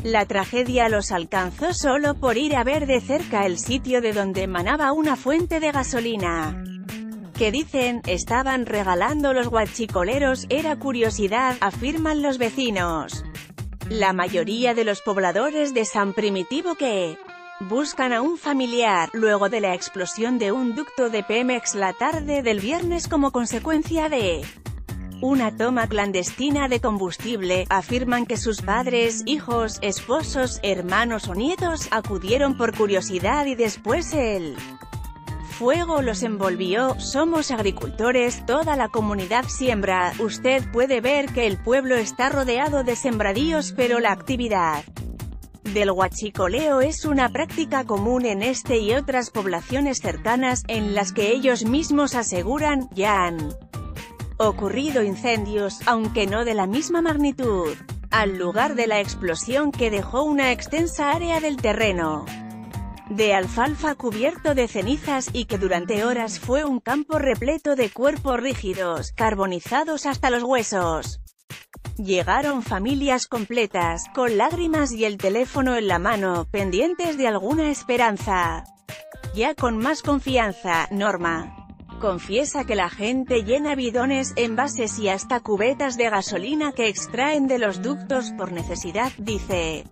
La tragedia los alcanzó solo por ir a ver de cerca el sitio de donde emanaba una fuente de gasolina. Que dicen, estaban regalando los guachicoleros, era curiosidad, afirman los vecinos. La mayoría de los pobladores de San Primitivo que buscan a un familiar, luego de la explosión de un ducto de Pemex la tarde del viernes como consecuencia de una toma clandestina de combustible, afirman que sus padres, hijos, esposos, hermanos o nietos acudieron por curiosidad y después el fuego los envolvió. Somos agricultores, toda la comunidad siembra, usted puede ver que el pueblo está rodeado de sembradíos, pero la actividad del huachicoleo es una práctica común en este y otras poblaciones cercanas, en las que ellos mismos aseguran, ya han ocurrido incendios, aunque no de la misma magnitud, al lugar de la explosión que dejó una extensa área del terreno de alfalfa cubierto de cenizas, y que durante horas fue un campo repleto de cuerpos rígidos, carbonizados hasta los huesos. Llegaron familias completas, con lágrimas y el teléfono en la mano, pendientes de alguna esperanza. Ya con más confianza, Norma confiesa que la gente llena bidones, envases y hasta cubetas de gasolina que extraen de los ductos por necesidad, dice.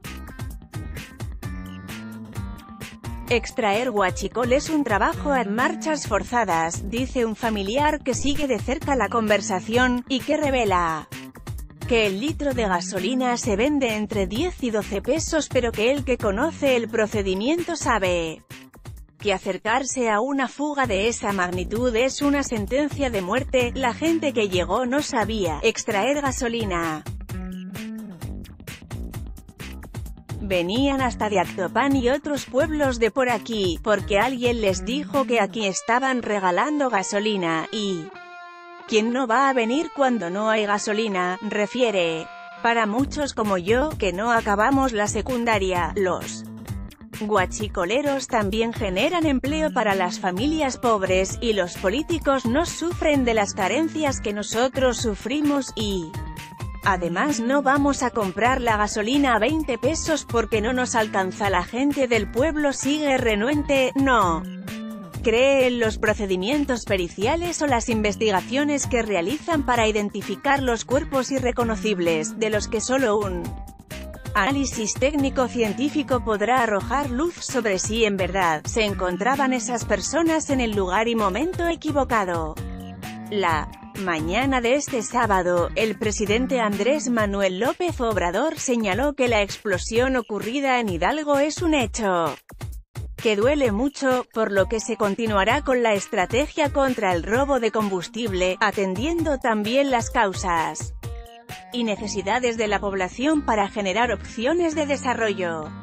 Extraer huachicol es un trabajo a marchas forzadas, dice un familiar que sigue de cerca la conversación, y que revela que el litro de gasolina se vende entre 10 y 12 pesos, pero que el que conoce el procedimiento sabe que acercarse a una fuga de esa magnitud es una sentencia de muerte. La gente que llegó no sabía extraer gasolina. Venían hasta de Actopan y otros pueblos de por aquí, porque alguien les dijo que aquí estaban regalando gasolina, y ¿quién no va a venir cuando no hay gasolina?, refiere. Para muchos como yo, que no acabamos la secundaria, los guachicoleros también generan empleo para las familias pobres, y los políticos no sufren de las carencias que nosotros sufrimos, y además no vamos a comprar la gasolina a 20 pesos porque no nos alcanza. La gente del pueblo sigue renuente, no cree en los procedimientos periciales o las investigaciones que realizan para identificar los cuerpos irreconocibles, de los que solo un análisis técnico-científico podrá arrojar luz sobre si en verdad se encontraban esas personas en el lugar y momento equivocado. La mañana de este sábado, el presidente Andrés Manuel López Obrador señaló que la explosión ocurrida en Hidalgo es un hecho que duele mucho, por lo que se continuará con la estrategia contra el robo de combustible, atendiendo también las causas y necesidades de la población para generar opciones de desarrollo.